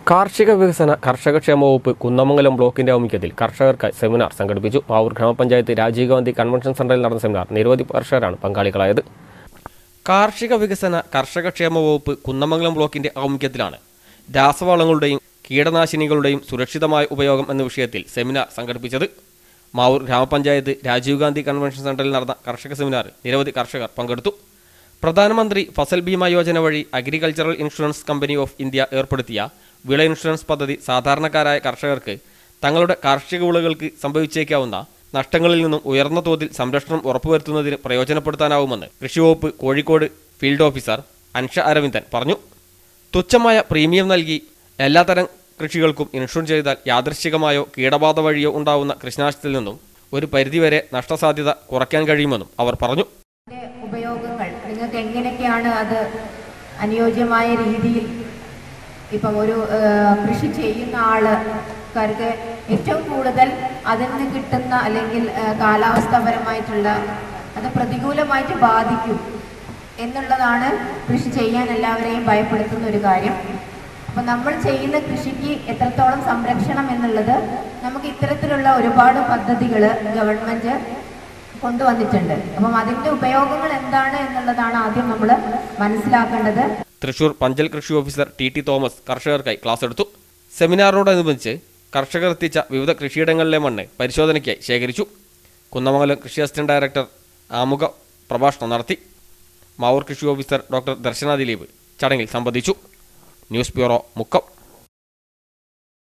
കാർഷിക വികസന കർഷകക്ഷേമ വകുപ്പ് കുന്നമംഗലം ബ്ലോക്കിന്റെ ആഭിമുഖ്യത്തിൽ കർഷകർക്കായി സെമിനാർ സംഘടിപ്പിച്ചു. പാവൂർ ഗ്രാമപഞ്ചായത്ത് രാജീവ് ഗാന്ധി കൺവെൻഷൻ സെന്ററിൽ നടന്ന സെമിനാർ നിരവധി കർഷകരാണ് പങ്കാളികളായത്. കാർഷിക വികസന കർഷകക്ഷേമ വകുപ്പ് കുന്നമംഗലം ബ്ലോക്കിന്റെ ആഭിമുഖ്യത്തിലാണ് രാസവളങ്ങളുടെയും കീടനാശിനികളുടെയും സുരക്ഷിതമായ ഉപയോഗം എന്ന വിഷയത്തിൽ സെമിനാർ സംഘടിപ്പിച്ചത്. മാവൂർ ഗ്രാമപഞ്ചായത്ത് രാജീവ് ഗാന്ധി കൺവെൻഷൻ സെന്ററിൽ നടന്ന കർഷക സെമിനാറിൽ നിരവധി കർഷകർ പങ്കെടുത്തു. പ്രധാനമന്ത്രി ഫസൽ ബീമ യോജന വഴി agricultural insurance company of India ഏർപ്പെടുത്തിയ വിള ഇൻഷുറൻസ് പദ്ധതി സാധാരണക്കാരായ കർഷകർക്ക് തങ്ങളുടെ കാർഷിക വിളകൾക്ക് സംഭവിച്ചേക്കാവുന്ന നഷ്ടങ്ങളിൽ നിന്നും ഉയർന്ന തോതിൽ സംരക്ഷണം ഉറപ്പുവരുത്തുന്നതിന് പ്രയോജനപ്പെടുത്താനാവുമെന്ന് കൃഷിവകുപ്പ് കോഴിക്കോട് ഫീൽഡ് ഓഫീസർ അൻഷ അരവിന്ദൻ പറഞ്ഞു. തുച്ഛമായ പ്രീമിയം നൽകി എല്ലാത്തരം കൃഷികൾക്കും ഇൻഷുർ ചെയ്താൽ യാദൃശ്ചികമായോ കീടബാധ വഴിയോ ഉണ്ടാവുന്ന കൃഷിനാശത്തിൽ നിന്നും ഒരു പരിധിവരെ നഷ്ടസാധ്യത കുറയ്ക്കാൻ കഴിയുമെന്നും അവർ പറഞ്ഞു. ഉപയോഗങ്ങൾ നിങ്ങൾക്ക് എങ്ങനെയൊക്കെയാണ് അത് അനുയോജ്യമായ രീതിയിൽ ഇപ്പം ഒരു കൃഷി ചെയ്യുന്ന ആൾക്കാർക്ക് ഏറ്റവും കൂടുതൽ അതിൽ നിന്ന് കിട്ടുന്ന അല്ലെങ്കിൽ കാലാവസ്ഥാപരമായിട്ടുള്ള അത് പ്രതികൂലമായിട്ട് ബാധിക്കും എന്നുള്ളതാണ് കൃഷി ചെയ്യാൻ എല്ലാവരെയും ഭയപ്പെടുത്തുന്ന ഒരു കാര്യം. അപ്പം നമ്മൾ ചെയ്യുന്ന കൃഷിക്ക് എത്രത്തോളം സംരക്ഷണം എന്നുള്ളത് നമുക്ക് ഇത്തരത്തിലുള്ള ഒരുപാട് പദ്ധതികൾ ഗവൺമെൻറ് കൊണ്ടുവന്നിട്ടുണ്ട്. അപ്പം അതിൻ്റെ ഉപയോഗങ്ങൾ എന്താണ് എന്നുള്ളതാണ് ആദ്യം നമ്മൾ മനസ്സിലാക്കേണ്ടത്. തൃശൂർ പഞ്ചൽ കൃഷി ഓഫീസർ ടി തോമസ് കർഷകർക്കായി ക്ലാസ് എടുത്തു. സെമിനാറിനോടനുബന്ധിച്ച് കർഷകർ എത്തിച്ച വിവിധ കൃഷിയിടങ്ങളിലെ മണ്ണ് പരിശോധനയ്ക്കായി ശേഖരിച്ചു. കുന്നമംഗലം കൃഷി അസിസ്റ്റന്റ് ഡയറക്ടർ ആമുഖ പ്രഭാഷണം നടത്തി. മാവൂർ കൃഷി ഓഫീസർ ഡോക്ടർ ദർശന ദിലീപ് ചടങ്ങിൽ സംബന്ധിച്ചു. News bureau, Mukkam.